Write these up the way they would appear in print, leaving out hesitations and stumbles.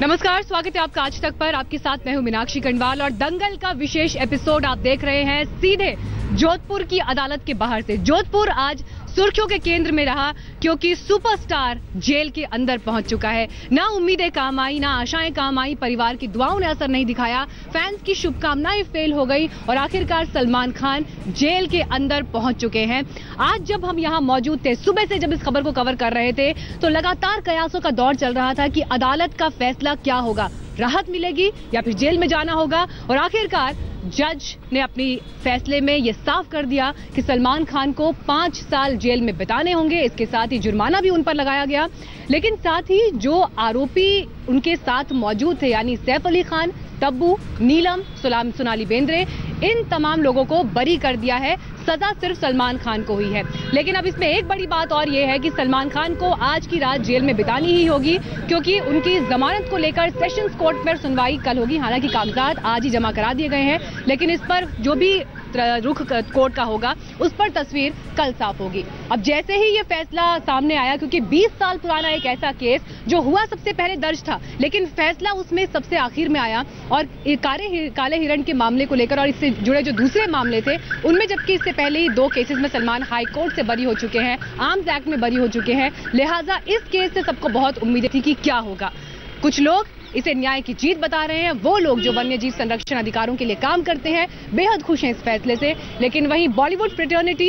नमस्कार, स्वागत है आपका आज तक पर। आपके साथ मैं हूं मीनाक्षी कंडवाल और दंगल का विशेष एपिसोड आप देख रहे हैं सीधे जोधपुर की अदालत के बाहर से। जोधपुर आज सुर्खियों के केंद्र में रहा क्योंकि सुपरस्टार जेल के अंदर पहुंच चुका है। ना उम्मीदें काम आई, ना आशाएं काम आई, परिवार की दुआओं ने असर नहीं दिखाया, फैंस की शुभकामनाएं फेल हो गई और आखिरकार सलमान खान जेल के अंदर पहुंच चुके हैं। आज जब हम यहाँ मौजूद थे, सुबह से जब इस खबर को कवर कर रहे थे, तो लगातार कयासों का दौर चल रहा था कि अदालत का फैसला क्या होगा, राहत मिलेगी या फिर जेल में जाना होगा। और आखिरकार जज ने अपनी फैसले में यह साफ कर दिया कि सलमान खान को 5 साल जेल में बिताने होंगे। इसके साथ ही जुर्माना भी उन पर लगाया गया। लेकिन साथ ही जो आरोपी उनके साथ मौजूद थे, यानी सैफ अली खान, तब्बू, नीलम, सोनाली बेंद्रे, इन तमाम लोगों को बरी कर दिया है। सजा सिर्फ सलमान खान को हुई है। लेकिन अब इसमें एक बड़ी बात और यह है कि सलमान खान को आज की रात जेल में बितानी ही होगी क्योंकि उनकी जमानत को लेकर सेशंस कोर्ट में सुनवाई कल होगी। हालांकि कागजात आज ही जमा करा दिए गए हैं, लेकिन इस पर जो भी रुख कोर्ट का होगा उस पर तस्वीर कल साफ होगी। अब जैसे ही ये फैसला सामने आया, क्योंकि 20 साल पुराना एक ऐसा केस जो हुआ सबसे पहले दर्ज था, लेकिन फैसला उसमें सबसे आखिर में आया और काले हिरण के मामले को लेकर और इससे जुड़े जो दूसरे मामले थे उनमें, जबकि इससे पहले ही 2 केसेस में सलमान हाई कोर्ट से बरी हो चुके हैं, आर्म्स एक्ट में बरी हो चुके हैं। लिहाजा इस केस से सबको बहुत उम्मीदें थी कि क्या होगा। कुछ लोग इसे न्याय की जीत बता रहे हैं। वो लोग जो वन्य जीव संरक्षण अधिकारों के लिए काम करते हैं बेहद खुश हैं इस फैसले से। लेकिन वहीं बॉलीवुड फ्रेटर्निटी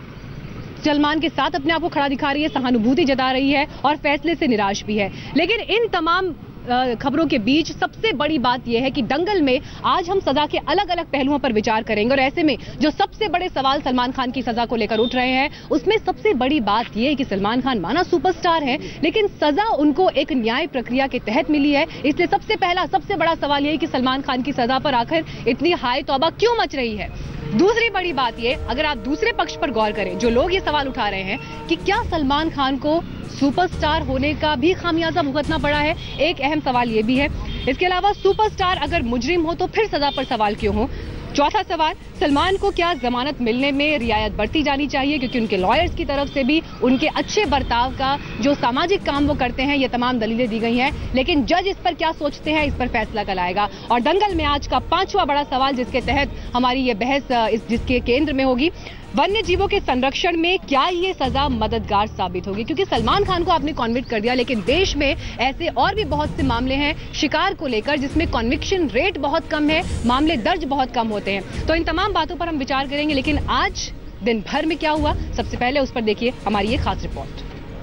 सलमान के साथ अपने आप को खड़ा दिखा रही है, सहानुभूति जता रही है और फैसले से निराश भी है। लेकिन इन तमाम खबरों के बीच सबसे बड़ी बात यह है कि दंगल में आज हम सजा के अलग अलग पहलुओं पर विचार करेंगे और ऐसे में जो सबसे बड़े सवाल सलमान खान की सजा को लेकर उठ रहे हैं, उसमें सबसे बड़ी बात यह है कि सलमान खान माना सुपरस्टार है, लेकिन सजा उनको एक न्याय प्रक्रिया के तहत मिली है। इसलिए सबसे बड़ा सवाल यह है कि सलमान खान की सजा पर आखिर इतनी हाय तौबा क्यों मच रही है। दूसरी बड़ी बात यह, अगर आप दूसरे पक्ष पर गौर करें, जो लोग ये सवाल उठा रहे हैं कि क्या सलमान खान को सुपरस्टार होने का भी खामियाजा भुगतना पड़ा है, एक अहम सवाल ये भी है। इसके अलावा सुपरस्टार अगर मुजरिम हो तो फिर सजा पर सवाल क्यों हो। चौथा सवाल, सलमान को क्या जमानत मिलने में रियायत बरती जानी चाहिए, क्योंकि उनके लॉयर्स की तरफ से भी उनके अच्छे बर्ताव का जो सामाजिक काम वो करते हैं, ये तमाम दलीलें दी गई हैं। लेकिन जज इस पर क्या सोचते हैं, इस पर फैसला कल आएगा। और दंगल में आज का 5वां बड़ा सवाल, जिसके तहत हमारी ये बहस जिसके केंद्र में होगी, वन्य जीवों के संरक्षण में क्या ये सजा मददगार साबित होगी। क्योंकि सलमान खान को आपने कॉन्विक्ट कर दिया, लेकिन देश में ऐसे और भी बहुत से मामले हैं शिकार को लेकर जिसमें कॉन्विक्शन रेट बहुत कम है, मामले दर्ज बहुत कम होते हैं। तो इन तमाम बातों पर हम विचार करेंगे। लेकिन आज दिन भर में क्या हुआ, सबसे पहले उस पर देखिए हमारी ये खास रिपोर्ट।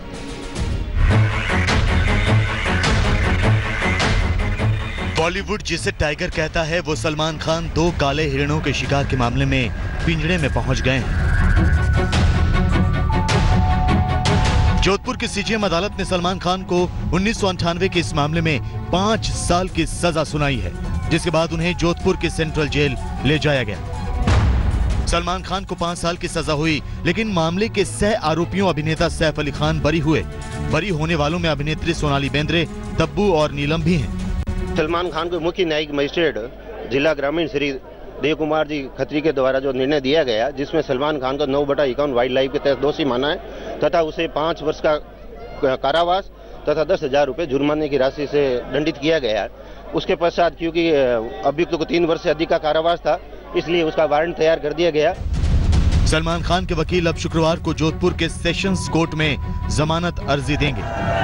बॉलीवुड जिसे टाइगर कहता है, वो सलमान खान 2 काले हिरणों के शिकार के मामले में पिंजड़े में पहुंच गए हैं। जोधपुर की सीजेएम अदालत ने सलमान खान को 1998 के इस मामले में 5 साल की सजा सुनाई है, जिसके बाद उन्हें जोधपुर की सेंट्रल जेल ले जाया गया। सलमान खान को 5 साल की सजा हुई, लेकिन मामले के सह आरोपियों अभिनेता सैफ अली खान बरी हुए। बरी होने वालों में अभिनेत्री सोनाली बेंद्रे, तब्बू और नीलम भी हैं। सलमान खान को मुख्य न्यायिक मजिस्ट्रेट जिला ग्रामीण श्री देव कुमार जी खत्री के द्वारा जो निर्णय दिया गया, जिसमें सलमान खान को 9/51 वाइल्ड लाइफ के तहत दोषी माना है तथा उसे 5 वर्ष का कारावास तथा 10,000 रुपये जुर्माने की राशि से दंडित किया गया। उसके पश्चात क्योंकि अभियुक्त को 3 वर्ष से अधिक का कारावास था, इसलिए उसका वारंट तैयार कर दिया गया। सलमान खान के वकील अब शुक्रवार को जोधपुर के सेशंस कोर्ट में जमानत अर्जी देंगे।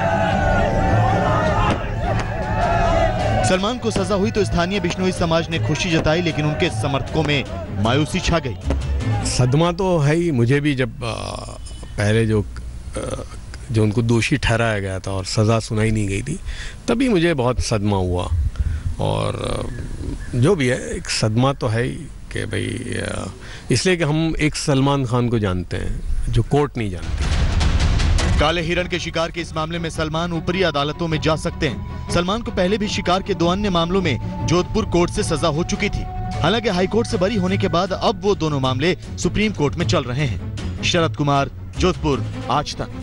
सलमान को सजा हुई तो स्थानीय बिश्नोई समाज ने खुशी जताई, लेकिन उनके समर्थकों में मायूसी छा गई। सदमा तो है ही, मुझे भी जब पहले जो उनको दोषी ठहराया गया था और सज़ा सुनाई नहीं गई थी, तभी मुझे बहुत सदमा हुआ। और जो भी है, एक सदमा तो है ही कि भाई, इसलिए कि हम एक सलमान खान को जानते हैं जो कोर्ट नहीं जानती। काले हिरण के शिकार के इस मामले में सलमान ऊपरी अदालतों में जा सकते हैं। सलमान को पहले भी शिकार के 2 अन्य मामलों में जोधपुर कोर्ट से सजा हो चुकी थी। हालांकि हाईकोर्ट से बरी होने के बाद अब वो दोनों मामले सुप्रीम कोर्ट में चल रहे हैं। शरद कुमार, जोधपुर, आज तक।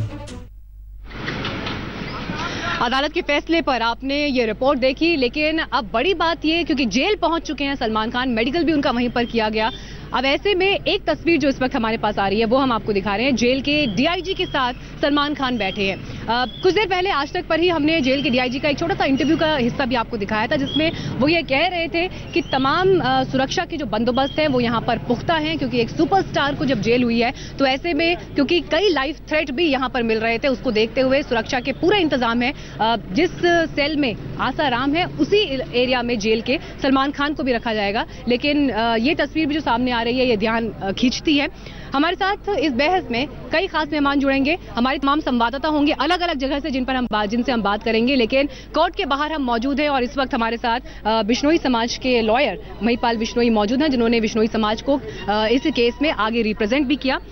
अदालत के फैसले पर आपने ये रिपोर्ट देखी, लेकिन अब बड़ी बात ये, क्योंकि जेल पहुंच चुके हैं सलमान खान, मेडिकल भी उनका वहीं पर किया गया। अब ऐसे में एक तस्वीर जो इस वक्त हमारे पास आ रही है वो हम आपको दिखा रहे हैं। जेल के डीआईजी के साथ सलमान खान बैठे हैं। कुछ देर पहले आज तक पर ही हमने जेल के डीआईजी का एक छोटा सा इंटरव्यू का हिस्सा भी आपको दिखाया था, जिसमें वो ये कह रहे थे कि तमाम सुरक्षा के जो बंदोबस्त है वो यहाँ पर पुख्ता हैं, क्योंकि एक सुपरस्टार को जब जेल हुई है तो ऐसे में क्योंकि कई लाइफ थ्रेट भी यहाँ पर मिल रहे थे, उसको देखते हुए सुरक्षा के पूरे इंतजाम है। जिस सेल में आसाराम है उसी एरिया में जेल के सलमान खान को भी रखा जाएगा। लेकिन ये तस्वीर भी जो सामने आ रही है ये ध्यान खींचती है। हमारे साथ इस बहस में कई खास मेहमान जुड़ेंगे, हमारे तमाम संवाददाता होंगे अलग अलग जगह से जिनसे हम बात करेंगे। लेकिन कोर्ट के बाहर हम मौजूद हैं और इस वक्त हमारे साथ बिश्नोई समाज के लॉयर महिपाल बिश्नोई मौजूद हैं, जिन्होंने बिश्नोई समाज को इस केस में आगे रिप्रेजेंट भी किया।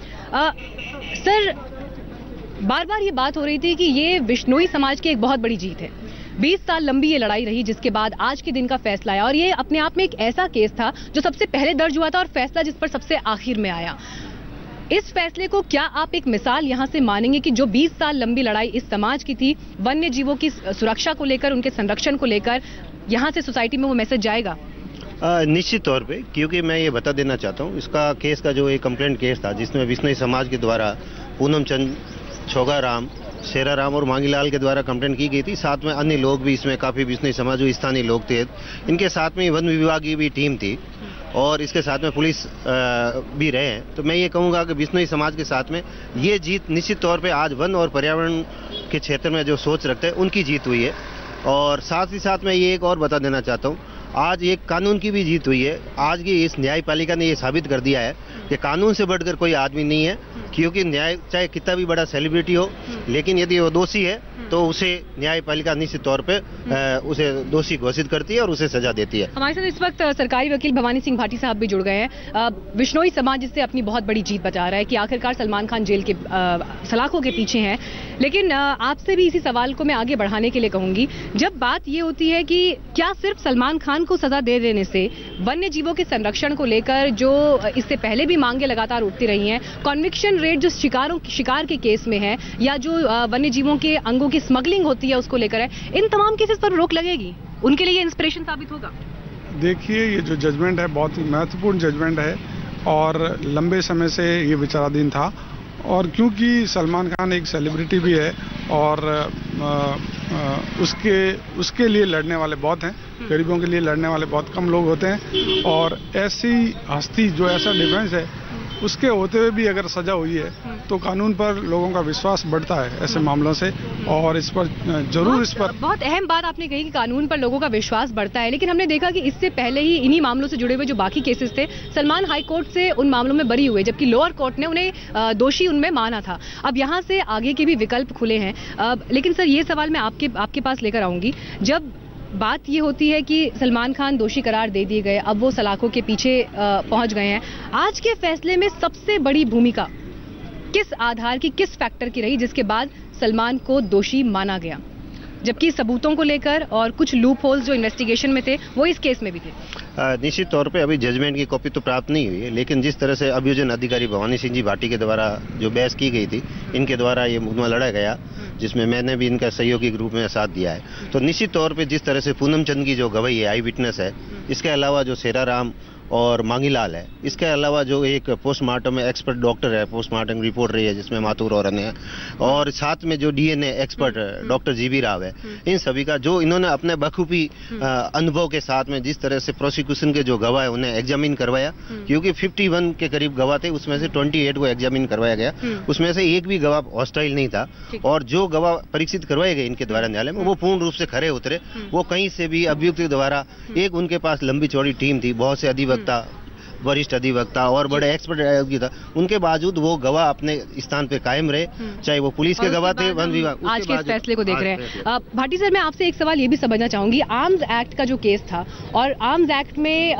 सर, बार बार ये बात हो रही थी कि ये बिश्नोई समाज की एक बहुत बड़ी जीत है। 20 साल लंबी ये लड़ाई रही, जिसके बाद आज के दिन का फैसला आया और ये अपने आप में एक ऐसा केस था जो सबसे पहले दर्ज हुआ था और फैसला जिस पर सबसे आखिर में आया। इस फैसले को क्या आप एक मिसाल यहां से मानेंगे कि जो 20 साल लंबी लड़ाई इस समाज की थी, वन्य जीवों की सुरक्षा को लेकर, उनके संरक्षण को लेकर, यहां से सोसाइटी में वो मैसेज जाएगा? निश्चित तौर पे, क्योंकि मैं ये बता देना चाहता हूँ, इसका केस का जो एक कंप्लेंट केस था जिसमें बिश्नोई समाज के द्वारा पूनम चंद, छोगाराम, शेराराम और मांगीलाल के द्वारा कंप्लेंट की गई थी। साथ में अन्य लोग भी इसमें काफ़ी बिश्नोई समाज जो स्थानीय लोग थे, इनके साथ में वन विभाग की भी टीम थी और इसके साथ में पुलिस भी रहे हैं। तो मैं ये कहूँगा कि बिश्नोई समाज के साथ में ये जीत निश्चित तौर पे आज वन और पर्यावरण के क्षेत्र में जो सोच रखते हैं उनकी जीत हुई है। और साथ ही साथ मैं ये एक और बता देना चाहता हूँ, आज एक कानून की भी जीत हुई है। आज की इस न्यायपालिका ने ये साबित कर दिया है कि कानून से बढ़कर कोई आदमी नहीं है, क्योंकि न्याय चाहे कितना भी बड़ा सेलिब्रिटी हो, लेकिन यदि वो दोषी है तो उसे न्यायपालिका निश्चित तौर पे उसे दोषी घोषित करती है और उसे सजा देती है। हमारे साथ इस वक्त सरकारी वकील भवानी सिंह भाटी साहब भी जुड़ गए हैं। बिश्नोई समाज इससे अपनी बहुत बड़ी जीत बचा रहा है कि आखिरकार सलमान खान जेल के सलाखों के पीछे हैं। लेकिन आपसे भी इसी सवाल को मैं आगे बढ़ाने के लिए कहूंगी, जब बात ये होती है कि क्या सिर्फ सलमान खान को सजा दे देने से वन्य जीवों के संरक्षण को लेकर जो इससे पहले भी मांगे लगातार उठती रही हैं, कॉन्विक्शन रेट जो शिकार के केस में है या जो वन्य जीवों के अंगों की स्मगलिंग होती है उसको लेकर है, इन तमाम केसेस पर रोक लगेगी? उनके लिए ये इंस्पिरेशन साबित होगा? देखिए, ये जो जजमेंट है बहुत ही महत्वपूर्ण जजमेंट है और लंबे समय से ये विचाराधीन था। और क्योंकि सलमान खान एक सेलिब्रिटी भी है और उसके लिए लड़ने वाले बहुत हैं, गरीबों के लिए लड़ने वाले बहुत कम लोग होते हैं। और ऐसी हस्ती जो ऐसा डिफेंस है उसके होते हुए भी अगर सजा हुई है तो कानून पर लोगों का विश्वास बढ़ता है ऐसे मामलों से। और इस पर जरूर इस पर बहुत अहम बात आपने कही कि कानून पर लोगों का विश्वास बढ़ता है। लेकिन हमने देखा कि इससे पहले ही इन्हीं मामलों से जुड़े हुए जो बाकी केसेस थे, सलमान हाई कोर्ट से उन मामलों में बरी हुए, जबकि लोअर कोर्ट ने उन्हें दोषी उनमें माना था। अब यहाँ से आगे के भी विकल्प खुले हैं। लेकिन सर, ये सवाल मैं आपके पास लेकर आऊंगी। जब बात ये होती है कि सलमान खान दोषी करार दे दिए गए, अब वो सलाखों के पीछे पहुंच गए हैं, आज के फैसले में सबसे बड़ी भूमिका किस आधार की, किस फैक्टर की रही जिसके बाद सलमान को दोषी माना गया, जबकि सबूतों को लेकर और कुछ लूप होल्स जो इन्वेस्टिगेशन में थे वो इस केस में भी थे? निश्चित तौर पे अभी जजमेंट की कॉपी तो प्राप्त नहीं हुई है, लेकिन जिस तरह से अभियोजन अधिकारी भवानी सिंह जी भाटी के द्वारा जो बहस की गई थी, इनके द्वारा ये मुकदमा लड़ा गया जिसमें मैंने भी इनका सहयोगी रूप में साथ दिया है। तो निश्चित तौर पे जिस तरह से पूनम चंद की जो गवाही है, आई विटनेस है, इसके अलावा जो शेराराम और मांगीलाल है, इसके अलावा जो एक पोस्टमार्टम में एक्सपर्ट डॉक्टर है, पोस्टमार्टम रिपोर्ट रही है जिसमें माथुर और अन्य, और साथ में जो DNA expert doctor GB Rao है, इन सभी का जो इन्होंने अपने बखूबी अनुभव के साथ में जिस तरह से प्रोसिक्यूशन के जो गवाह है उन्हें एग्जामिन करवाया, क्योंकि 51 के करीब गवाह थे, उसमें से 28 को एग्जामिन करवाया गया, उसमें से एक भी गवाह हॉस्टाइल नहीं था। और जो गवाह परीक्षित करवाए गए इनके द्वारा न्यायालय में, वो पूर्ण रूप से खरे उतरे। वो कहीं से भी अभियुक्त द्वारा, एक उनके पास लंबी चौड़ी टीम थी, बहुत से अधिवक्ता, वरिष्ठ अधिवक्ता और बड़े एक्सपर्ट था, उनके बावजूद वो गवाह अपने स्थान पे कायम रहे, चाहे वो पुलिस के गवाह थे, वन विभाग। आज के इस फैसले को देख रहे हैं। भाटी सर, मैं आपसे एक सवाल ये भी समझना चाहूंगी, आर्म्स एक्ट का जो केस था और आर्म्स एक्ट में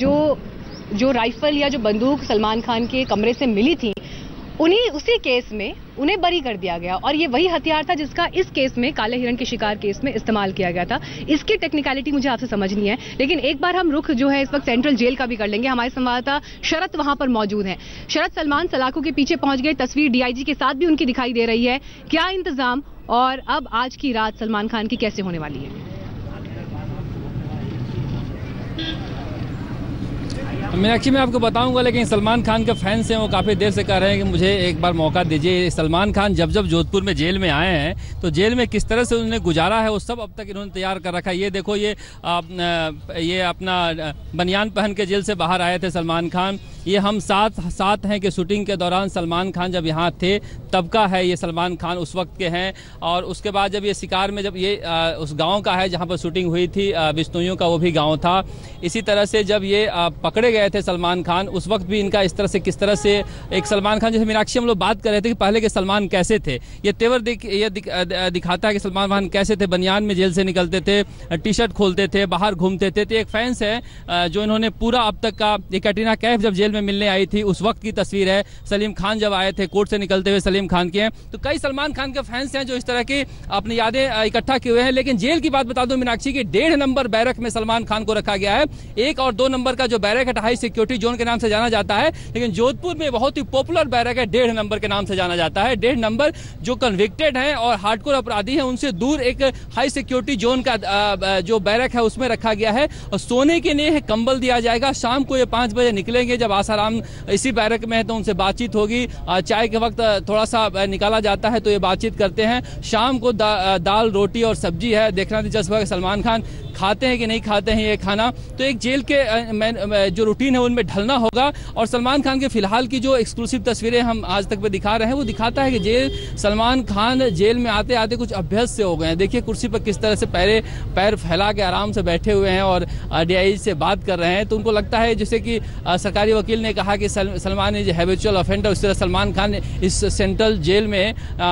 जो राइफल या जो बंदूक सलमान खान के कमरे से मिली थी, उसी केस में उन्हें बरी कर दिया गया और ये वही हथियार था जिसका इस केस में, काले हिरण के शिकार केस में इस्तेमाल किया गया था। इसकी टेक्निकलिटी मुझे आपसे समझनी है, लेकिन एक बार हम रुख जो है इस वक्त सेंट्रल जेल का भी कर लेंगे। हमारे संवाददाता शरद वहां पर मौजूद हैं। शरद, सलमान सलाखों के पीछे पहुंच गए, तस्वीर डीआईजी के साथ भी उनकी दिखाई दे रही है, क्या इंतजाम और अब आज की रात सलमान खान की कैसे होने वाली है? मीनाक्षी मैं आपको बताऊंगा, लेकिन सलमान खान के फैंस हैं वो काफ़ी देर से कह रहे हैं कि मुझे एक बार मौका दीजिए। सलमान खान जब जोधपुर में जेल में आए हैं तो जेल में किस तरह से उन्होंने गुजारा है वो सब अब तक इन्होंने तैयार कर रखा है। ये देखो, ये अपना बनियान पहन के जेल से बाहर आए थे सलमान खान। ये हम साथ हैं कि शूटिंग के दौरान सलमान खान जब यहाँ थे तब का है, ये सलमान खान उस वक्त के हैं। और उसके बाद जब ये शिकार में जब ये उस गांव का है जहाँ पर शूटिंग हुई थी, बिश्नोइयों का वो भी गांव था। इसी तरह से जब ये पकड़े गए थे सलमान खान, उस वक्त भी इनका इस तरह से किस तरह से एक सलमान खान, जैसे मीनाक्षी हम लोग बात कर रहे थे कि पहले के सलमान कैसे थे, ये तेवर दिखाता है कि सलमान खान कैसे थे। बनियान में जेल से निकलते थे, टी शर्ट खोलते थे, बाहर घूमते थे। तो एक फैंस है जो इन्होंने पूरा अब तक का, ये कैटरीना कैफ जब जेल में मिलने आई थी उस वक्त की तस्वीर है। सलीम खान जब आए थे कोर्ट से निकलते हुए, सलीम खान के हैं। तो कई सलमान खान के फैंस हैं जो इस तरह की अपनी यादें इकट्ठा किए हुए हैं। लेकिन जेल की बात बता दूं मीनाक्षी की, 1.5 नंबर बैरक में सलमान खान को रखा गया है। 1 और 2 नंबर का जो बैरक है हाई सिक्योरिटी जोन के नाम से जाना जाता है, लेकिन जोधपुर में बहुत ही पॉपुलर बैरक है 1.5 नंबर के नाम से जाना जाता है। 1.5 नंबर जो कन्विक्टेड हैं और हार्डकोर अपराधी हैं उनसे दूर एक हाई सिक्योरिटी जोन का जो बैरक है उसमें रखा गया है। और सोने के लिए कंबल दिया जाएगा। शाम को ये 5 बजे निकलेंगे, जब आसाराम इसी बैरक में है तो उनसे बातचीत होगी। चाय के वक्त थोड़ा सा निकाला जाता है तो ये बातचीत करते हैं। शाम को दाल रोटी और सब्जी है। देखना दिलचस्प है सलमान खान खाते हैं कि नहीं खाते हैं ये खाना। तो एक जेल के जो रूटीन है उनमें ढलना होगा। और सलमान खान के फिलहाल की जो एक्सक्लूसिव तस्वीरें हम आज तक पे दिखा रहे हैं वो दिखाता है कि सलमान खान जेल में आते आते कुछ अभ्यस्त से हो गए हैं। देखिए कुर्सी पर किस तरह से पैर फैला के आराम से बैठे हुए हैं और DIG से बात कर रहे हैं। तो उनको लगता है जैसे कि सरकारी वकील ने कहा कि सलमान इज हैबिचुअल ऑफेंडर। उस तरह सलमान खान इस सेंट्रल जेल में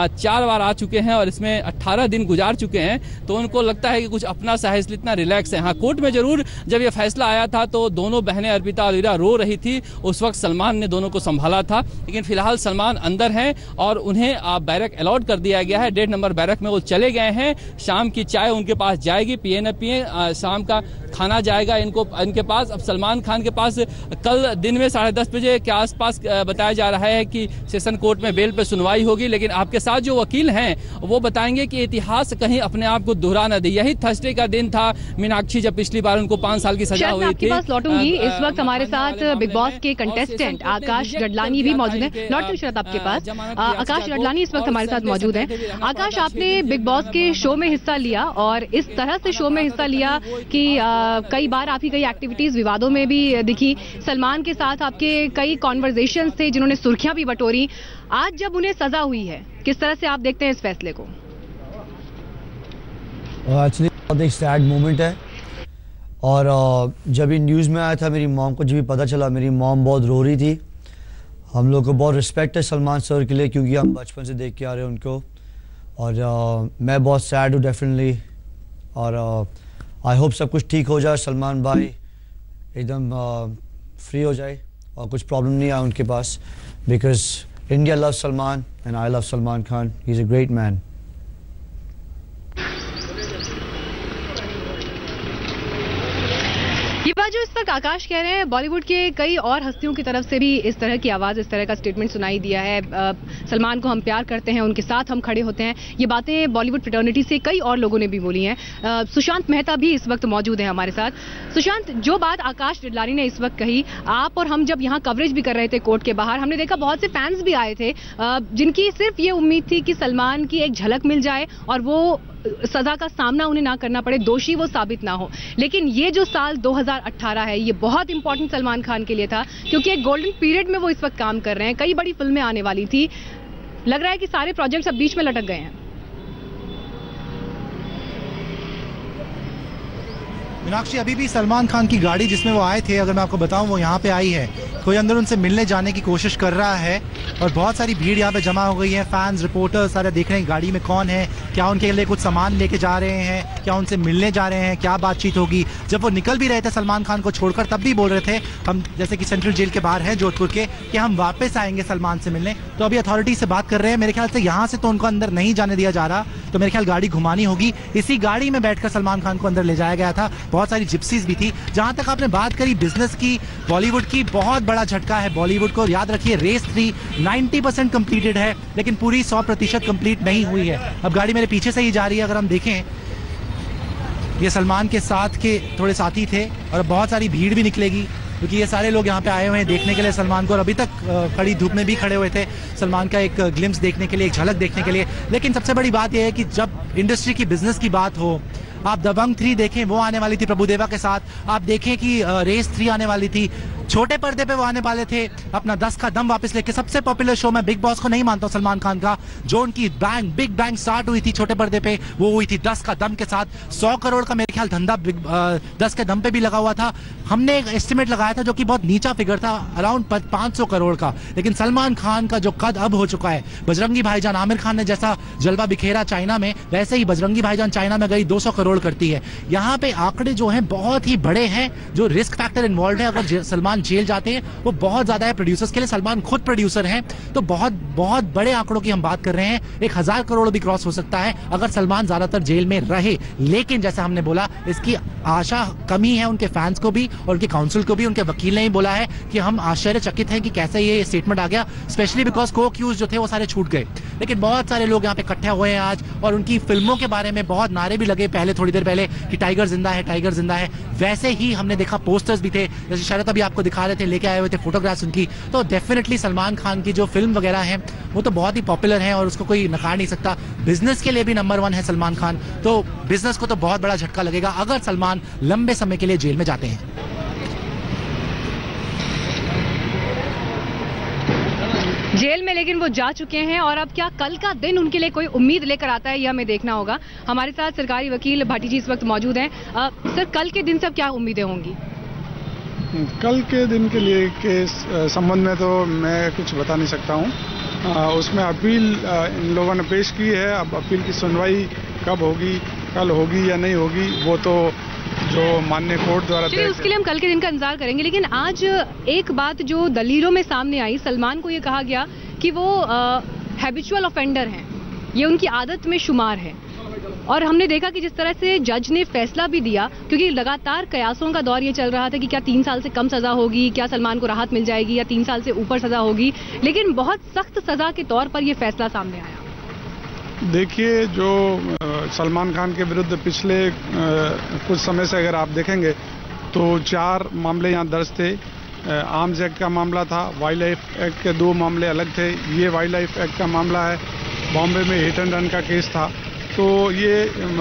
4 बार आ चुके हैं और इसमें 18 दिन गुजार चुके हैं। तो उनको लगता है कि कुछ अपना सा है, इसलिए इतना रिलैक्स है। हाँ, कोर्ट में जरूर जब ये फैसला आया था तो दोनों बहनें अर्पिता और वीरा रो रही थी। उस वक्त सलमान ने दोनों को संभाला था। लेकिन फिलहाल सलमान अंदर हैं और उन्हें बैरक अलॉट कर दिया गया है। 1.5 नंबर बैरक में वो चले गए हैं। शाम की चाय उनके पास जाएगी, पिए न पिए, शाम का खाना जाएगा इनके पास। अब सलमान खान के पास कल दिन में 10:30 बजे के आसपास बताया जा रहा है कि सेशन कोर्ट में बेल पे सुनवाई होगी। लेकिन आपके साथ जो वकील हैं वो बताएंगे कि इतिहास कहीं अपने आप को दोहरा न दे। यही थर्सडे का दिन था मीनाक्षी जब पिछली बार उनको 5 साल की सजा हुई थी। लौटूंगी। इस वक्त हमारे साथ बिग बॉस के कंटेस्टेंट आकाश गडलानी भी मौजूद हैं। लौटूंगी शरद आपके पास। आकाश गडलानी इस वक्त हमारे साथ मौजूद हैं। आकाश, आपने बिग बॉस के शो में हिस्सा लिया और इस तरह से शो में हिस्सा लिया कि कई बार आपकी कई एक्टिविटीज विवादों में भी दिखी। सलमान के साथ आपके कई कॉन्वर्सेशंस थे जिन्होंने सुर्खियां भी बटोरी। आज जब उन्हें सजा हुई है, किस तरह से आप देखते हैं इस फैसले को? एक्चुअली बहुत एक सैड मोमेंट है। और जब ये न्यूज़ में आया था, मेरी मॉम को जब भी पता चला, मेरी मॉम बहुत रो रही थी। हम लोग को बहुत रिस्पेक्ट है सलमान सर के लिए, क्योंकि हम बचपन से देख के आ रहे हैं उनको। और मैं बहुत सैड हूँ डेफिनेटली। और आई होप सब कुछ ठीक हो जाए, सलमान भाई एकदम फ्री हो जाए और कुछ प्रॉब्लम नहीं आए उनके पास। Because India love Salman and I love Salman Khan. He is a great man. ये बात जो इस वक्त आकाश कह रहे हैं, बॉलीवुड के कई और हस्तियों की तरफ से भी इस तरह की आवाज़, इस तरह का स्टेटमेंट सुनाई दिया है। सलमान को हम प्यार करते हैं, उनके साथ हम खड़े होते हैं। ये बातें बॉलीवुड फ्रेटर्निटी से कई और लोगों ने भी बोली हैं। सुशांत मेहता भी इस वक्त मौजूद हैं हमारे साथ। सुशांत, जो बात आकाश गडलानी ने इस वक्त कही, आप और हम जब यहाँ कवरेज भी कर रहे थे कोर्ट के बाहर, हमने देखा बहुत से फैंस भी आए थे जिनकी सिर्फ ये उम्मीद थी कि सलमान की एक झलक मिल जाए और वो सजा का सामना उन्हें ना करना पड़े, दोषी वो साबित ना हो। लेकिन ये जो साल 2018 है, ये बहुत इंपॉर्टेंट सलमान खान के लिए था, क्योंकि एक गोल्डन पीरियड में वो इस वक्त काम कर रहे हैं। कई बड़ी फिल्में आने वाली थी। लग रहा है कि सारे प्रोजेक्ट्स अब बीच में लटक गए हैं। मीनाक्षी, अभी भी सलमान खान की गाड़ी जिसमें वो आए थे, अगर मैं आपको बताऊं, वो यहाँ पे आई है। कोई अंदर उनसे मिलने जाने की कोशिश कर रहा है और बहुत सारी भीड़ यहाँ पे जमा हो गई है। फैंस, रिपोर्टर्स सारे देख रहे हैं गाड़ी में कौन है, क्या उनके लिए कुछ सामान लेके जा रहे हैं, क्या उनसे मिलने जा रहे हैं, क्या बातचीत होगी। जब वो निकल भी रहे थे सलमान खान को छोड़कर, तब भी बोल रहे थे हम, जैसे कि सेंट्रल जेल के बाहर है जोधपुर के, कि हम वापस आएंगे सलमान से मिलने। तो अभी अथॉरिटी से बात कर रहे हैं। मेरे ख्याल से यहाँ से तो उनको अंदर नहीं जाने दिया जा रहा, तो मेरे ख्याल गाड़ी घुमानी होगी। इसी गाड़ी में बैठकर सलमान खान को अंदर ले जाया गया था। बहुत सारी जिप्सीज भी थी। जहां तक आपने बात करी बिजनेस की, बॉलीवुड की, बहुत बड़ा झटका है बॉलीवुड को। याद रखिए, रेस 3 90% कंप्लीटेड है, लेकिन पूरी 100% कंप्लीट नहीं हुई है। अब गाड़ी मेरे पीछे से ही जा रही है। अगर हम देखें, ये सलमान के साथ के थोड़े साथी थे और अब बहुत सारी भीड़ भी निकलेगी। क्योंकि ये सारे लोग यहाँ पे आए हुए हैं देखने के लिए सलमान को, और अभी तक कड़ी धूप में भी खड़े हुए थे सलमान का एक ग्लिम्स देखने के लिए, एक झलक देखने के लिए। लेकिन सबसे बड़ी बात यह है कि जब इंडस्ट्री की बिजनेस की बात हो, आप दबंग 3 देखें, वो आने वाली थी प्रभुदेवा के साथ, आप देखें कि रेस 3 आने वाली थी, छोटे पर्दे पे वो आने वाले थे अपना 10 का दम वापस लेके। सबसे पॉपुलर शो मैं बिग बॉस को नहीं मानता हूं सलमान खान का, जो उनकी बिग बैंग स्टार्ट हुई थी छोटे पर्दे पे, वो हुई थी 10 का दम के साथ। 100 करोड़ का मेरे ख्याल धंधा 10 के दम पे भी लगा हुआ था। हमने एक एस्टिमेट लगाया था जो कि बहुत नीचा फिगर था, अराउंड 500 करोड़ का। लेकिन सलमान खान का जो कद अब हो चुका है, बजरंगी भाईजान, आमिर खान ने जैसा जलवा बिखेरा चाइना में, वैसे ही बजरंगी भाईजान चाइना में गई 200 करोड़ करती है। यहाँ पे आंकड़े जो हैं बहुत ही बड़े हैं, जो रिस्क फैक्टर इन्वॉल्व है अगर सलमान जेल जाते हैं वो बहुत ज्यादा है प्रोड्यूसर्स के लिए। सलमान खुद प्रोड्यूसर हैं, तो बहुत बहुत बड़े आंकड़ों की हम बात कर रहे हैं। 1000 करोड़ भी क्रॉस हो सकता है अगर सलमान ज्यादातर जेल में रहे। लेकिन जैसा हमने बोला, इसकी आशा कमी है उनके फैंस को भी और उनके काउंसिल को भी। उनके वकील ने ही बोला है कि हम आश्चर्यचकित हैं कि कैसे ये स्टेटमेंट आ गया, स्पेशली बिकॉज को एक्यूज जो थे वो सारे छूट गए। लेकिन बहुत सारे लोग यहाँ पे इकट्ठे हुए हैं आज, और उनकी फिल्मों के बारे में बहुत नारे भी लगे पहले, थोड़ी देर पहले, कि टाइगर जिंदा है, टाइगर जिंदा है। वैसे ही हमने देखा पोस्टर्स भी थे, जैसे शरद अभी आपको दिखा रहे थे, लेके आए हुए थे फोटोग्राफ्स उनकी। तो डेफिनेटली सलमान खान की जो फिल्म वगैरह है वो तो बहुत ही पॉपुलर है और उसको कोई नकार नहीं सकता। बिजनेस के लिए भी नंबर 1 है सलमान खान, तो बिजनेस को तो बहुत बड़ा झटका लगेगा अगर सलमान लंबे समय के लिए जेल में जाते हैं। जेल में लेकिन वो जा चुके हैं, और अब क्या कल का दिन उनके लिए कोई उम्मीद लेकर आता है, यह हमें देखना होगा। हमारे साथ सरकारी वकील भाटी जी इस वक्त मौजूद हैं। सर, कल के दिन से अब क्या उम्मीदें होंगी? कल के दिन के लिए के संबंध में तो मैं कुछ बता नहीं सकता हूँ। उसमें अपील इन लोगों ने पेश की है। अब अपील की सुनवाई कब होगी, कल होगी या नहीं होगी, वो तो जो माननीय कोर्ट द्वारा, चलिए उसके लिए हम कल के दिन का इंतजार करेंगे। लेकिन आज एक बात जो दलीलों में सामने आई, सलमान को ये कहा गया कि वो हैबिचुअल ऑफेंडर हैं, ये उनकी आदत में शुमार है। और हमने देखा कि जिस तरह से जज ने फैसला भी दिया, क्योंकि लगातार कयासों का दौर ये चल रहा था कि क्या 3 साल से कम सजा होगी, क्या सलमान को राहत मिल जाएगी, या 3 साल से ऊपर सजा होगी। लेकिन बहुत सख्त सजा के तौर पर यह फैसला सामने आया। देखिए, जो सलमान खान के विरुद्ध पिछले कुछ समय से अगर आप देखेंगे तो 4 मामले यहाँ दर्ज थे। आर्म्स एक्ट का मामला था, वाइल्ड लाइफ एक्ट के 2 मामले अलग थे। ये वाइल्ड लाइफ एक्ट का मामला है, बॉम्बे में हिट एंड रन का केस था। तो ये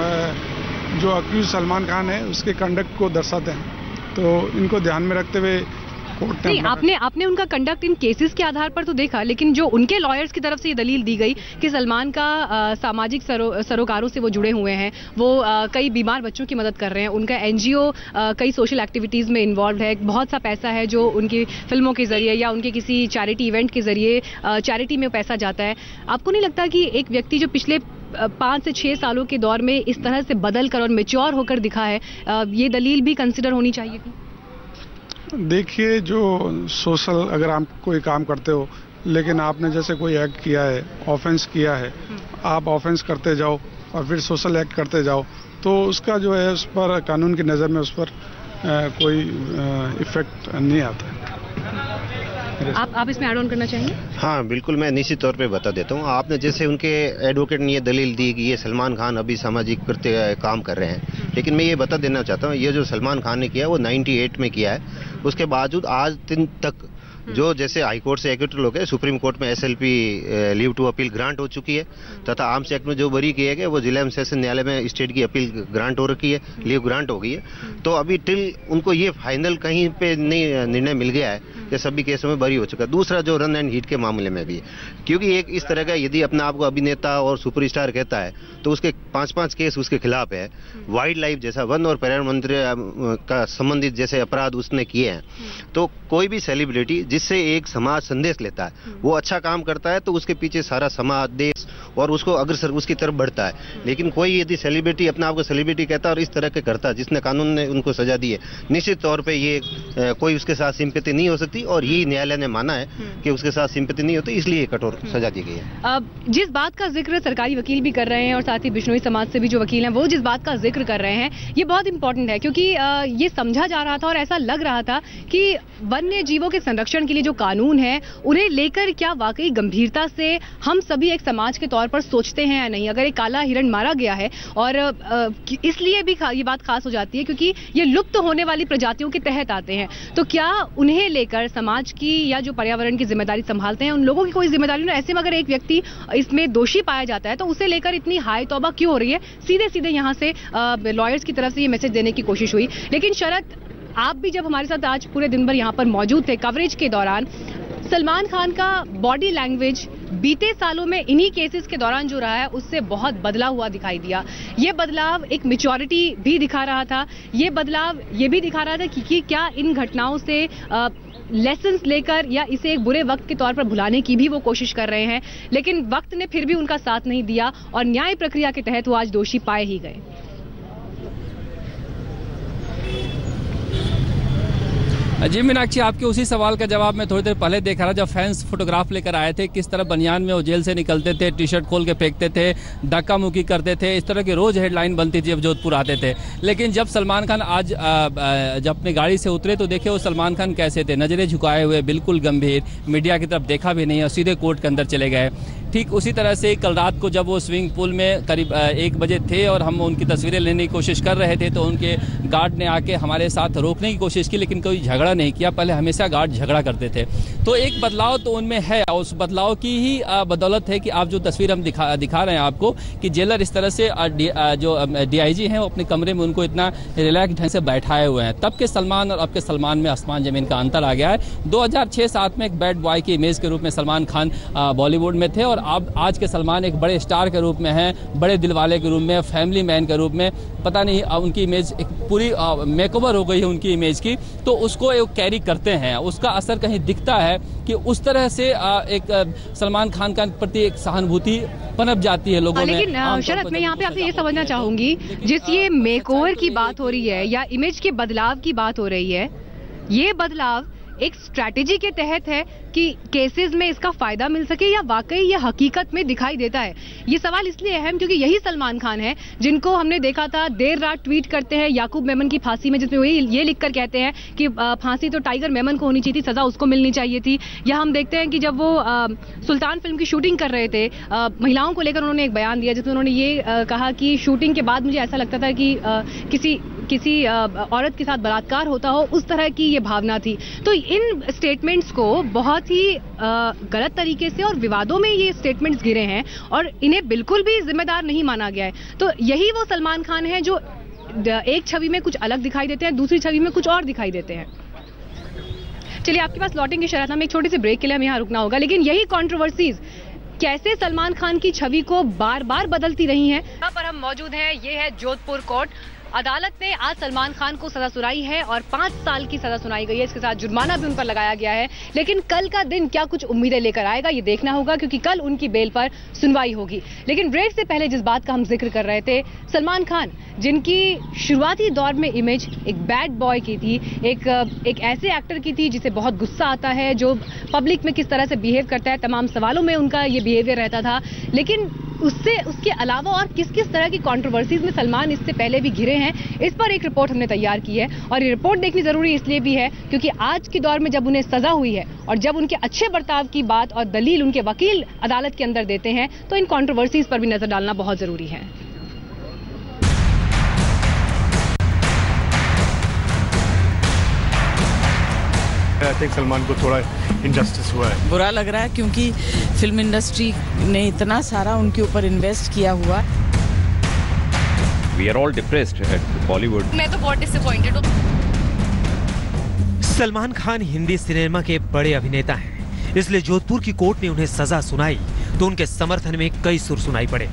जो अक्यूज सलमान खान है उसके कंडक्ट को दर्शाते हैं, तो इनको ध्यान में रखते हुए कोर्ट ने, आपने उनका कंडक्ट इन केसेस के आधार पर तो देखा, लेकिन जो उनके लॉयर्स की तरफ से ये दलील दी गई कि सलमान का सामाजिक सरोकारों से वो जुड़े हुए हैं, वो कई बीमार बच्चों की मदद कर रहे हैं, उनका एनजीओ कई सोशल एक्टिविटीज में इन्वॉल्व है, बहुत सा पैसा है जो उनकी फिल्मों के जरिए या उनके किसी चैरिटी इवेंट के जरिए चैरिटी में पैसा जाता है। आपको नहीं लगता कि एक व्यक्ति जो पिछले 5 से 6 सालों के दौर में इस तरह से बदल कर और मैच्योर होकर दिखा है, ये दलील भी कंसिडर होनी चाहिए थी? देखिए, जो सोशल अगर आप कोई काम करते हो, लेकिन आपने जैसे कोई एक्ट किया है, ऑफेंस किया है, आप ऑफेंस करते जाओ और फिर सोशल एक्ट करते जाओ, तो उसका जो है उस पर कानून की नज़र में उस पर कोई इफेक्ट नहीं आता है। आप इसमें ऐड ऑन करना चाहेंगे? हाँ बिल्कुल, मैं निश्चित तौर पे बता देता हूँ। आपने जैसे उनके एडवोकेट ने ये दलील दी कि ये सलमान खान अभी सामाजिक काम कर रहे हैं, लेकिन मैं ये बता देना चाहता हूँ, ये जो सलमान खान ने किया वो 98 में किया है। उसके बावजूद आज दिन तक जो जैसे हाईकोर्ट से एक्विटल हो गए, सुप्रीम कोर्ट में SLP leave to appeal grant हो चुकी है, तथा आर्म्स एक्ट में जो बरी किए गए वो जिला एवं सेशन न्यायालय में स्टेट की अपील ग्रांट हो रखी है, लीव ग्रांट हो गई है। तो अभी टिल उनको ये फाइनल कहीं पे नहीं निर्णय मिल गया है कि सभी केसों में बरी हो चुका है। दूसरा जो रन एंड हिट के मामले में भी है, क्योंकि एक इस तरह का यदि अपने आप को अभिनेता और सुपरस्टार कहता है तो उसके 5-5 केस उसके खिलाफ है। वाइल्ड लाइफ जैसा वन और पर्यावरण मंत्री का संबंधित जैसे अपराध उसने किए हैं, तो कोई भी सेलिब्रिटी जिससे एक समाज संदेश लेता है, वो अच्छा काम करता है तो उसके पीछे सारा समाज, देश और उसको अग्रसर उसकी तरफ बढ़ता है। लेकिन कोई यदि सेलिब्रिटी अपने आप को सेलिब्रिटी कहता है और इस तरह के करता है जिसने कानून ने उनको सजा दी है, निश्चित तौर पे ये कोई उसके साथ सिंपैथी नहीं हो सकती, और यही न्यायालय ने माना है कि उसके साथ सिंपैथी नहीं होती, इसलिए कठोर सजा दी गई है। जिस बात का जिक्र सरकारी वकील भी कर रहे हैं और साथ ही बिश्नोई समाज से भी जो वकील हैं वो जिस बात का जिक्र कर रहे हैं, ये बहुत इंपॉर्टेंट है, क्योंकि ये समझा जा रहा था और ऐसा लग रहा था कि वन्य जीवों के संरक्षण पर्यावरण के लिए जो कानून है उन्हें लेकर क्या वाकई गंभीरता से हम सभी एक समाज के तौर पर सोचते हैं या नहीं? अगर एक काला हिरण मारा गया है और इसलिए भी ये बात खास हो जाती है क्योंकि ये लुप्त होने वाली प्रजातियों के तहत आते हैं, तो क्या उन्हें लेकर समाज की या जो पर्यावरण की जिम्मेदारी संभालते हैं उन लोगों की कोई जिम्मेदारी नहीं? ऐसे में अगर एक व्यक्ति इसमें दोषी पाया जाता है तो उसे लेकर इतनी हाय तौबा क्यों हो रही है? सीधे सीधे यहाँ से लॉयर्स की तरफ से ये मैसेज देने की कोशिश हुई। लेकिन शरद, आप भी जब हमारे साथ आज पूरे दिन भर यहाँ पर मौजूद थे कवरेज के दौरान, सलमान खान का बॉडी लैंग्वेज बीते सालों में इन्हीं केसेस के दौरान जो रहा है उससे बहुत बदला हुआ दिखाई दिया। ये बदलाव एक मैच्योरिटी भी दिखा रहा था, ये बदलाव ये भी दिखा रहा था कि क्या इन घटनाओं से लेसन्स लेकर या इसे एक बुरे वक्त के तौर पर भुलाने की भी वो कोशिश कर रहे हैं। लेकिन वक्त ने फिर भी उनका साथ नहीं दिया और न्याय प्रक्रिया के तहत वो आज दोषी पाए ही गए। जी मीनाक्षी, आपके उसी सवाल का जवाब मैं थोड़ी देर पहले देख रहा, जब फैंस फोटोग्राफ लेकर आए थे किस तरह बनियान में वो जेल से निकलते थे, टी शर्ट खोल के फेंकते थे, धक्का मुक्की करते थे, इस तरह की रोज हेडलाइन बनती थी जब जोधपुर आते थे। लेकिन जब सलमान खान आज जब अपनी गाड़ी से उतरे तो देखिए वो सलमान खान कैसे थे, नजरें झुकाए हुए, बिल्कुल गंभीर, मीडिया की तरफ देखा भी नहीं और सीधे कोर्ट के अंदर चले गए। ठीक उसी तरह से कल रात को जब वो स्विमिंग पूल में करीब 1 बजे थे और हम उनकी तस्वीरें लेने की कोशिश कर रहे थे तो उनके गार्ड ने आके हमारे साथ रोकने की कोशिश की, लेकिन कोई झगड़ा नहीं किया। पहले हमेशा गार्ड झगड़ा करते थे। तो एक बदलाव तो उनमें है, उस बदलाव की ही बदौलत है कि आप जो तस्वीर हम दिखा रहे हैं आपको कि जेलर इस तरह से जो DIG हैं वो अपने कमरे में उनको इतना रिलैक्स ढंग से बैठाए हुए हैं। तब के सलमान और अब के सलमान में आसमान जमीन का अंतर आ गया है। 2006-7 में एक बैड बॉय की इमेज के रूप में सलमान खान बॉलीवुड में थे और अब आज के सलमान एक बड़े स्टार के रूप में हैं, बड़े दिलवाले के रूप में, फैमिली मैन के रूप में। पता नहीं उनकी इमेज एक पूरी मेकओवर हो गई है उनकी इमेज की, तो उसको कैरी करते हैं, उसका असर कहीं दिखता है कि उस तरह से एक सलमान खान का प्रति एक सहानुभूति पनप जाती है लोगों में। लेकिन शरद, मैं यहाँ पे आपसे ये समझना चाहूंगी, जिस ये मेकओवर की बात हो रही है या इमेज के बदलाव की बात हो रही है, ये बदलाव एक स्ट्रैटेजी के तहत है कि केसेस में इसका फायदा मिल सके या वाकई ये हकीकत में दिखाई देता है? ये सवाल इसलिए अहम क्योंकि यही सलमान खान है जिनको हमने देखा था देर रात ट्वीट करते हैं याकूब मेमन की फांसी में, जिसमें वही ये लिखकर कहते हैं कि फांसी तो टाइगर मेमन को होनी चाहिए थी, सजा उसको मिलनी चाहिए थी। या हम देखते हैं कि जब वो सुल्तान फिल्म की शूटिंग कर रहे थे, महिलाओं को लेकर उन्होंने एक बयान दिया जिसमें उन्होंने ये कहा कि शूटिंग के बाद मुझे ऐसा लगता था कि किसी औरत के साथ बलात्कार होता हो, उस तरह की ये भावना थी। तो इन स्टेटमेंट्स को बहुत ही गलत तरीके से और विवादों में ये स्टेटमेंट्स गिरे हैं और इन्हें बिल्कुल भी जिम्मेदार नहीं माना गया है। तो यही वो सलमान खान है जो एक छवि में कुछ अलग दिखाई देते हैं, दूसरी छवि में कुछ और दिखाई देते हैं। चलिए आपके पास लौटेंगे शरद, हमें एक छोटी सी ब्रेक के लिए हमें यहाँ रुकना होगा। लेकिन यही कंट्रोवर्सीज कैसे सलमान खान की छवि को बार बार बदलती रही हैं। यहाँ पर हम मौजूद हैं, ये है जोधपुर कोर्ट। अदालत ने आज सलमान खान को सजा सुनाई है और 5 साल की सजा सुनाई गई है, इसके साथ जुर्माना भी उन पर लगाया गया है। लेकिन कल का दिन क्या कुछ उम्मीदें लेकर आएगा ये देखना होगा, क्योंकि कल उनकी बेल पर सुनवाई होगी। लेकिन ब्रेक से पहले जिस बात का हम जिक्र कर रहे थे, सलमान खान जिनकी शुरुआती दौर में इमेज एक बैड बॉय की थी, एक ऐसे एक्टर की थी जिसे बहुत गुस्सा आता है, जो पब्लिक में किस तरह से बिहेव करता है, तमाम सवालों में उनका ये बिहेवियर रहता था। लेकिन उसके अलावा और किस किस तरह की कंट्रोवर्सीज में सलमान इससे पहले भी घिरे हैं, इस पर एक रिपोर्ट हमने तैयार की है। और ये रिपोर्ट देखनी जरूरी इसलिए भी है क्योंकि आज के दौर में जब उन्हें सजा हुई है और जब उनके अच्छे बर्ताव की बात और दलील उनके वकील अदालत के अंदर देते हैं, तो इन कंट्रोवर्सीज पर भी नजर डालना बहुत जरूरी है। आई थिंक सलमान को थोड़ा इनजस्टिस हुआ है। बुरा लग रहा है क्योंकि फिल्म इंडस्ट्री ने इतना सारा उनके ऊपर इन्वेस्ट किया हुआ। We are all depressed at Bollywood. मैं तो बहुत डिसअपॉइंटेड हूँ। सलमान खान हिंदी सिनेमा के बड़े अभिनेता हैं, इसलिए जोधपुर की कोर्ट ने उन्हें सजा सुनाई तो उनके समर्थन में कई सुर सुनाई पड़े।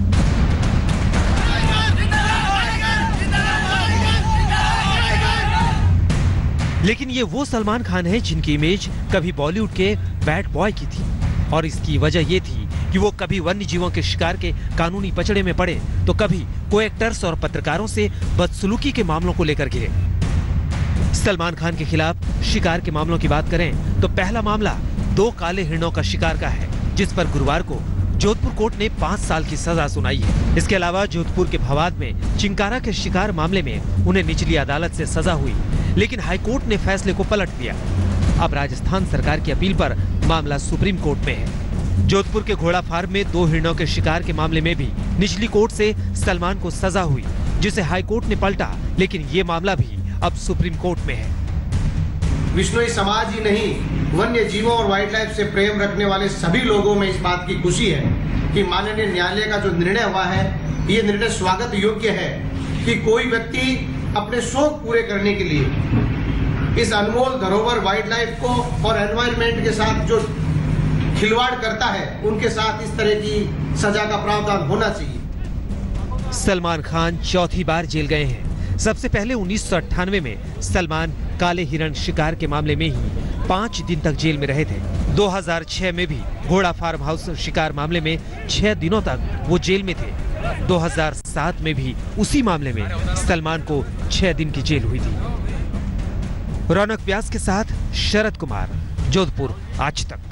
लेकिन ये वो सलमान खान है जिनकी इमेज कभी बॉलीवुड के बैड बॉय की थी, और इसकी वजह ये थी कि वो कभी वन्य जीवों के शिकार के कानूनी पचड़े में पड़े तो कभी को एक्टर्स और पत्रकारों से बदसलूकी के मामलों को लेकर घिरे। सलमान खान के खिलाफ शिकार के मामलों की बात करें तो पहला मामला 2 काले हिरणों का शिकार का है, जिस पर गुरुवार को जोधपुर कोर्ट ने 5 साल की सजा सुनाई है। इसके अलावा जोधपुर के भवाद में चिंकारा के शिकार मामले में उन्हें निचली अदालत से सजा हुई, लेकिन हाईकोर्ट ने फैसले को पलट दिया। अब राजस्थान सरकार की अपील पर मामला सुप्रीम कोर्ट में है। जोधपुर के घोड़ा फार्म में 2 हिरणों के शिकार के मामले में भी निचली कोर्ट से सलमान को सजा हुई, जिसे हाई कोर्ट ने पलटा, लेकिन ये मामला भी अब सुप्रीम कोर्ट में है। विश्नोई समाज ही नहीं, वन्य जीवों और वाइल्ड लाइफ से प्रेम रखने वाले सभी लोगों में इस बात की खुशी है कि माननीय न्यायालय का जो निर्णय हुआ है, ये निर्णय स्वागत योग्य है कि कोई व्यक्ति अपने शौक पूरे करने के लिए इस अनमोल धरोहर वाइल्ड लाइफ को और एनवायरनमेंट के साथ जो खिलवाड़ करता है, उनके साथ इस तरह की सजा का प्रावधान होना चाहिए। सलमान खान चौथी बार जेल गए हैं। सबसे पहले 1998 में सलमान काले हिरण शिकार के मामले में ही 5 दिन तक जेल में रहे थे। 2006 में भी घोड़ा फार्म हाउस शिकार मामले में 6 दिनों तक वो जेल में थे। 2007 में भी उसी मामले में सलमान को 6 दिन की जेल हुई थी। रौनक व्यास के साथ शरद कुमार, जोधपुर, आज तक।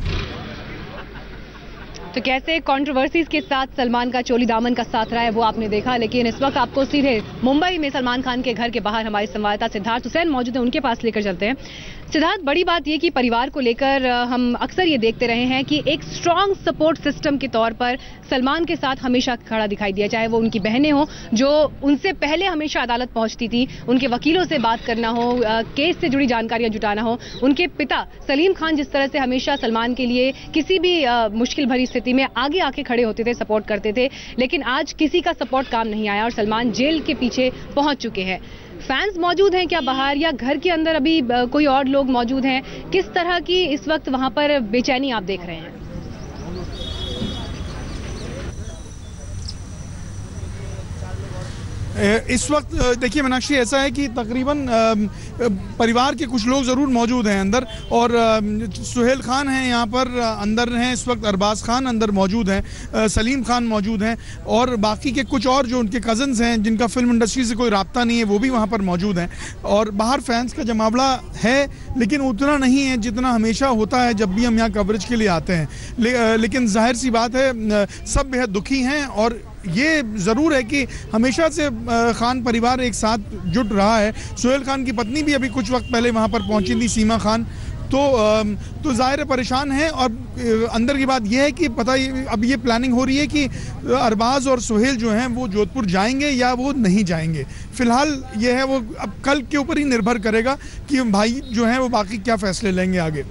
तो कैसे कंट्रोवर्सीज के साथ सलमान का चोली दामन का साथ रहा है वो आपने देखा, लेकिन इस वक्त आपको सीधे मुंबई में सलमान खान के घर के बाहर हमारे संवाददाता सिद्धार्थ हुसैन मौजूद हैं, उनके पास लेकर चलते हैं। सिद्धार्थ, बड़ी बात ये कि परिवार को लेकर हम अक्सर ये देखते रहे हैं कि एक स्ट्रांग सपोर्ट सिस्टम के तौर पर सलमान के साथ हमेशा खड़ा दिखाई दिया, चाहे वो उनकी बहनें हो जो उनसे पहले हमेशा अदालत पहुंचती थी, उनके वकीलों से बात करना हो, केस से जुड़ी जानकारियां जुटाना हो, उनके पिता सलीम खान जिस तरह से हमेशा सलमान के लिए किसी भी मुश्किल भरी स्थिति में आगे आके खड़े होते थे, सपोर्ट करते थे, लेकिन आज किसी का सपोर्ट काम नहीं आया और सलमान जेल के पीछे पहुंच चुके हैं। फैंस मौजूद हैं क्या बाहर, या घर के अंदर अभी कोई और लोग मौजूद हैं? किस तरह की इस वक्त वहां पर बेचैनी आप देख रहे हैं? इस वक्त देखिए मीनाक्षी, ऐसा है कि तकरीबन परिवार के कुछ लोग ज़रूर मौजूद हैं अंदर, और सुहेल खान हैं यहाँ पर अंदर हैं इस वक्त, अरबाज खान अंदर मौजूद हैं, सलीम खान मौजूद हैं, और बाकी के कुछ और जो उनके कज़न्स हैं जिनका फिल्म इंडस्ट्री से कोई राब्ता नहीं है वो भी वहाँ पर मौजूद हैं। और बाहर फैंस का जमावड़ा है, लेकिन उतना नहीं है जितना हमेशा होता है जब भी हम यहाँ कवरेज के लिए आते हैं। लेकिन जाहिर सी बात है सब बेहद दुखी हैं, और ये ज़रूर है कि हमेशा से खान परिवार एक साथ जुट रहा है। सुहेल खान की पत्नी भी अभी कुछ वक्त पहले वहाँ पर पहुँची थी, सीमा खान, तो ज़ाहिर परेशान है। और अंदर की बात यह है कि अब ये प्लानिंग हो रही है कि अरबाज और सुहेल जो हैं वो जोधपुर जाएंगे या वो नहीं जाएंगे। फिलहाल ये है, वो अब कल के ऊपर ही निर्भर करेगा कि भाई जो हैं वो बाकी क्या फैसले लेंगे आगे।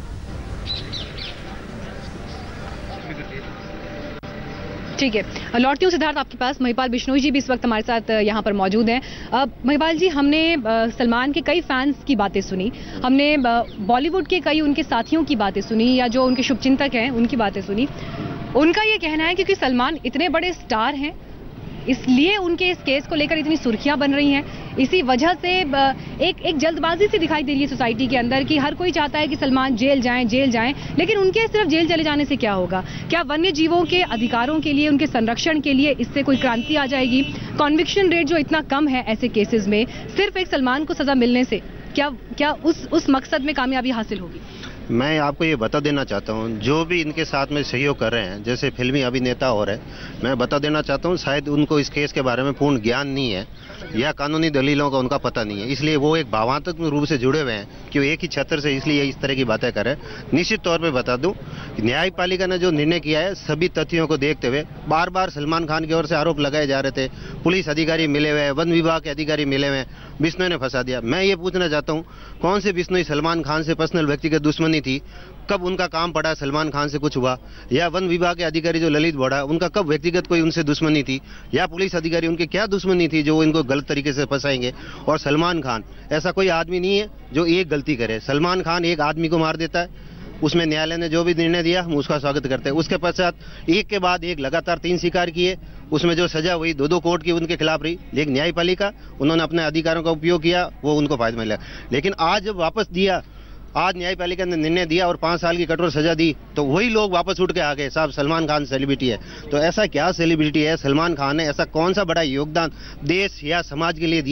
ठीक है, लौटती हूँ सिद्धार्थ आपके पास। महिपाल बिश्नोई जी भी इस वक्त हमारे साथ यहाँ पर मौजूद हैं। महिपाल जी, हमने सलमान के कई फैंस की बातें सुनी, हमने बॉलीवुड के कई उनके साथियों की बातें सुनी, या जो उनके शुभचिंतक हैं उनकी बातें सुनी। उनका ये कहना है क्योंकि सलमान इतने बड़े स्टार हैं, इसलिए उनके इस केस को लेकर इतनी सुर्खियां बन रही हैं। इसी वजह से एक जल्दबाजी सी दिखाई दे रही है सोसाइटी के अंदर कि हर कोई चाहता है कि सलमान जेल जाएं, लेकिन उनके सिर्फ जेल चले जाने से क्या होगा? क्या वन्य जीवों के अधिकारों के लिए, उनके संरक्षण के लिए इससे कोई क्रांति आ जाएगी? कॉन्विक्शन रेट जो इतना कम है ऐसे केसेस में, सिर्फ एक सलमान को सजा मिलने से क्या उस मकसद में कामयाबी हासिल होगी? मैं आपको ये बता देना चाहता हूँ, जो भी इनके साथ में सहयोग कर रहे हैं, जैसे फिल्मी अभिनेता और है, मैं बता देना चाहता हूँ शायद उनको इस केस के बारे में पूर्ण ज्ञान नहीं है या कानूनी दलीलों का उनका पता नहीं है, इसलिए वो एक भावनात्मक रूप से जुड़े हुए हैं कि वो एक ही छत्र से इसलिए इस तरह की बातें करें। निश्चित तौर पर बता दूं, न्यायपालिका ने जो निर्णय किया है, सभी तथ्यों को देखते हुए बार बार सलमान खान की ओर से आरोप लगाए जा रहे थे, पुलिस अधिकारी मिले हुए, वन विभाग के अधिकारी मिले हुए, बिश्नोई ने फंसा दिया। मैं ये पूछना चाहता हूँ, कौन से बिश्नोई सलमान खान से पर्सनल व्यक्तिगत दुश्मनी थी? कब उनका काम पड़ा, सलमान खान से कुछ हुआ? या वन विभाग के अधिकारी जो ललित बोड़ा, उनका कब व्यक्तिगत कोई उनसे दुश्मनी थी? या पुलिस अधिकारी उनके क्या दुश्मनी थी जो इनको गलत तरीके से फंसाएंगे? और सलमान खान ऐसा कोई आदमी नहीं है जो एक गलती करे। सलमान खान एक आदमी को मार देता है, उसमें न्यायालय ने जो भी निर्णय दिया हम उसका स्वागत करते हैं। उसके पश्चात एक के बाद एक लगातार 3 शिकार किए, उसमें जो सजा हुई 2-2 कोर्ट की उनके खिलाफ रही, लेकिन न्यायपालिका उन्होंने अपने अधिकारों का उपयोग किया, वो उनको फायदा मिला। लेकिन आज जब वापस दिया, आज न्यायपालिका ने निर्णय दिया और 5 साल की कठोर सजा दी, तो वही लोग वापस उठ के आ गए, साहब सलमान खान सेलिब्रिटी है। तो ऐसा क्या सेलिब्रिटी है सलमान खान ने? ऐसा कौन सा बड़ा योगदान देश या समाज के लिए दिया है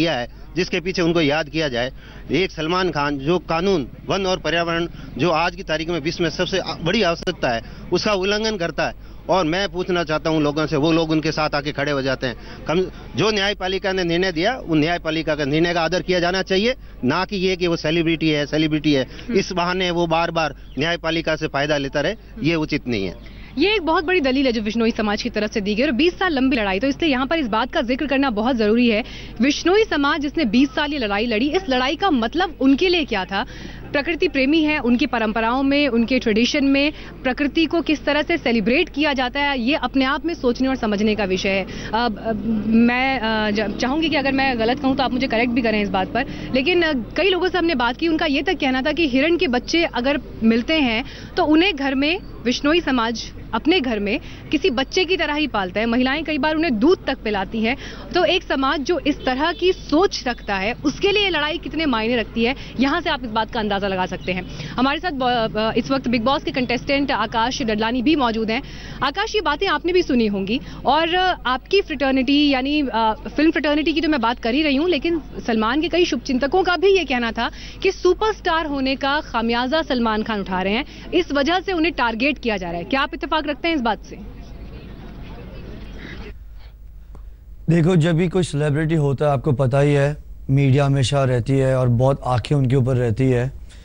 जिसके पीछे उनको याद किया जाए। एक सलमान खान जो कानून, वन और पर्यावरण जो आज की तारीख में विश्व में सबसे बड़ी आवश्यकता है, उसका उल्लंघन करता है। और मैं पूछना चाहता हूं लोगों से, वो लोग उनके साथ आके खड़े हो जाते हैं। जो न्यायपालिका ने निर्णय दिया, उन न्यायपालिका का निर्णय का आदर किया जाना चाहिए, ना कि ये कि वो सेलिब्रिटी है। इस बहाने वो बार बार न्यायपालिका से फायदा लेता रहे, ये उचित नहीं है। ये एक बहुत बड़ी दलील है जो विश्नोई समाज की तरफ से दी गई और 20 साल लंबी लड़ाई, तो इसलिए यहाँ पर इस बात का जिक्र करना बहुत जरूरी है। विश्नोई समाज जिसने 20 साल ये लड़ाई लड़ी, इस लड़ाई का मतलब उनके लिए क्या था? प्रकृति प्रेमी है, उनकी परंपराओं में, उनके ट्रेडिशन में प्रकृति को किस तरह से सेलिब्रेट किया जाता है, ये अपने आप में सोचने और समझने का विषय है। मैं चाहूंगी कि अगर मैं गलत कहूं तो आप मुझे करेक्ट भी करें इस बात पर, लेकिन कई लोगों से हमने बात की, उनका ये तक कहना था कि हिरण के बच्चे अगर मिलते हैं तो उन्हें घर में विश्नोई समाज अपने घर में किसी बच्चे की तरह ही पालता है। महिलाएं कई बार उन्हें दूध तक पिलाती हैं। तो एक समाज जो इस तरह की सोच रखता है, उसके लिए लड़ाई कितने मायने रखती है, यहां से आप इस बात का अंदाजा लगा सकते हैं। हमारे साथ इस वक्त बिग बॉस के कंटेस्टेंट आकाश डडलानी भी मौजूद हैं। आकाश, ये बातें आपने भी सुनी होंगी और आपकी फ्रेटर्निटी यानी फिल्म फ्रेटर्निटी की तो मैं बात कर ही रही हूं, लेकिन सलमान के कई शुभचिंतकों का भी ये कहना था कि सुपरस्टार होने का खामियाजा सलमान खान उठा रहे हैं, इस वजह से उन्हें टारगेट किया जा रहा है। क्या आप इत्तेफाक रखते हैं इस बात से? देखो, जब भी कोई सेलिब्रिटी होता है, आपको पता ही है, मीडिया हमेशा रहती है और बहुत आंखें उनके ऊपर रहती है।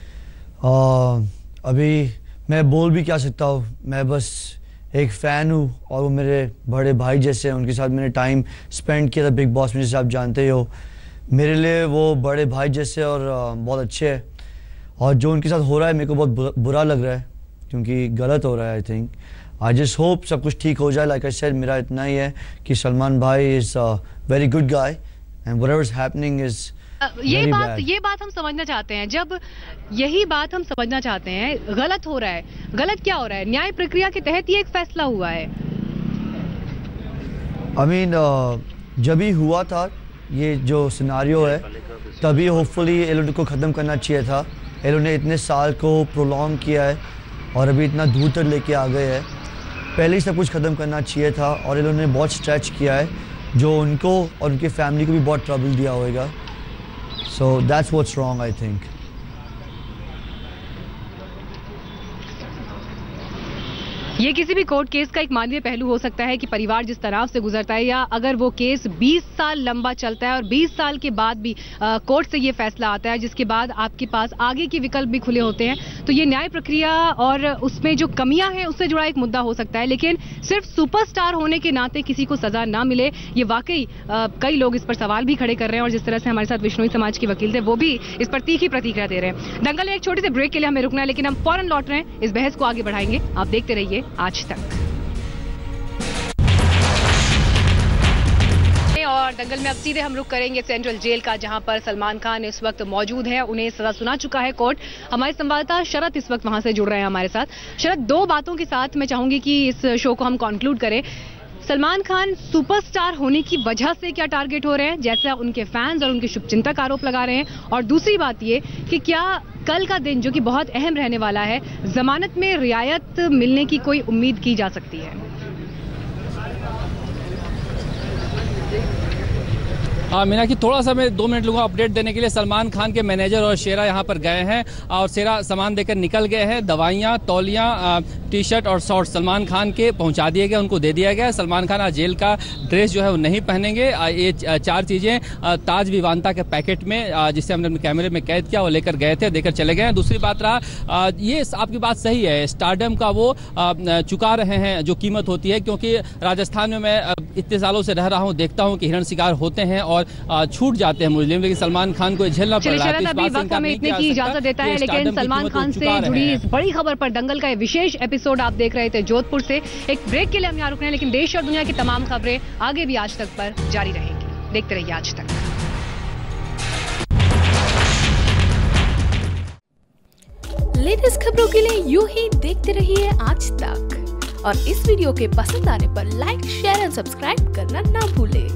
अभी मैं बोल भी क्या सकता हूँ, मैं बस एक फ़ैन हूँ और वो मेरे बड़े भाई जैसे हैं। उनके साथ मैंने टाइम स्पेंड किया था बिग बॉस में, जैसे आप जानते ही हो। मेरे लिए वो बड़े भाई जैसे और बहुत अच्छे हैं। और जो उनके साथ हो रहा है मेरे को बहुत बुरा लग रहा है, क्योंकि गलत हो रहा है। I think I just hope सब कुछ ठीक हो जाए। लाइक आई सेड, मेरा इतना ही है कि Salman bhai is very good guy and whatever is happening is ये बात हम समझना चाहते हैं। जब यही बात हम समझना चाहते हैं, गलत हो रहा है, गलत क्या हो रहा है? न्याय प्रक्रिया के तहत ये एक फैसला हुआ है। I mean, जब ही हुआ था ये जो सिनारियो है, तभी होपफुली एलोन को ख़त्म करना चाहिए था। एलोन ने इतने साल को प्रोलॉन्ग किया है और अभी इतना दूर तक लेके आ गए हैं। पहले ही सब कुछ ख़त्म करना चाहिए था और एलोन ने बहुत स्ट्रेच किया है, जो उनको और उनकी फैमिली को भी बहुत ट्रबल दिया होगा। So that's what's wrong, I think. ये किसी भी कोर्ट केस का एक मानवीय पहलू हो सकता है कि परिवार जिस तनाव से गुजरता है, या अगर वो केस 20 साल लंबा चलता है और 20 साल के बाद भी कोर्ट से ये फैसला आता है, जिसके बाद आपके पास आगे के विकल्प भी खुले होते हैं, तो ये न्याय प्रक्रिया और उसमें जो कमियां हैं उससे जुड़ा एक मुद्दा हो सकता है। लेकिन सिर्फ सुपरस्टार होने के नाते किसी को सजा ना मिले, ये वाकई कई लोग इस पर सवाल भी खड़े कर रहे हैं। और जिस तरह से हमारे साथ विश्नोई समाज के वकील थे, वो भी इस पर तीखी प्रतिक्रिया दे रहे हैं। दंगल में एक छोटे से ब्रेक के लिए हमें रुकना है, लेकिन हम फौरन लौट रहे हैं, इस बहस को आगे बढ़ाएंगे। आप देखते रहिए आज तक। और दंगल में अब सीधे हम रुक करेंगे सेंट्रल जेल का, जहां पर सलमान खान इस वक्त मौजूद है। उन्हें सजा सुना चुका है कोर्ट। हमारे संवाददाता शरद इस वक्त वहां से जुड़ रहे हैं हमारे साथ। शरद, दो बातों के साथ मैं चाहूंगी कि इस शो को हम कंक्लूड करें। सलमान खान सुपरस्टार होने की वजह से क्या टारगेट हो रहे हैं, जैसा उनके फैंस और उनके शुभचिंतक आरोप लगा रहे हैं? और दूसरी बात ये कि क्या कल का दिन, जो कि बहुत अहम रहने वाला है, जमानत में रियायत मिलने की कोई उम्मीद की जा सकती है? मीना की थोड़ा सा मैं 2 मिनट लूँगा अपडेट देने के लिए। सलमान खान के मैनेजर और शेरा यहाँ पर गए हैं और शेरा सामान देकर निकल गए हैं। दवाइयाँ, तौलियाँ, टी शर्ट और शॉर्ट्स सलमान खान के पहुँचा दिए गए, उनको दे दिया गया। सलमान खान आज जेल का ड्रेस जो है वो नहीं पहनेंगे। ये 4 चीज़ें ताज विवांता के पैकेट में, जिसे हमने अपने कैमरे में कैद किया, वो लेकर गए थे, देकर चले गए। दूसरी बात रहा, ये आपकी बात सही है, स्टारडम का वो चुका रहे हैं जो कीमत होती है, क्योंकि राजस्थान में मैं इतने सालों से रह रहा हूँ, देखता हूँ कि हिरण शिकार होते हैं और छूट जाते हैं मुजरिम, लेकिन सलमान खान को झेलना पड़ रहा है। अभी वक्त हमें इतने की इजाजत देता है, लेकिन सलमान खान से जुड़ी इस बड़ी खबर पर दंगल का ये विशेष एपिसोड आप देख रहे थे जोधपुर से। एक ब्रेक के लिए हम यहाँ रुक रहे हैं, लेकिन देश और दुनिया की तमाम खबरें आगे भी आज तक पर जारी रहेंगी। देखते रहिए आज तक। लेटेस्ट खबरों के लिए यूं ही देखते रहिए आज तक, और इस वीडियो के पसंद आने पर लाइक, शेयर एंड सब्सक्राइब करना ना भूलें।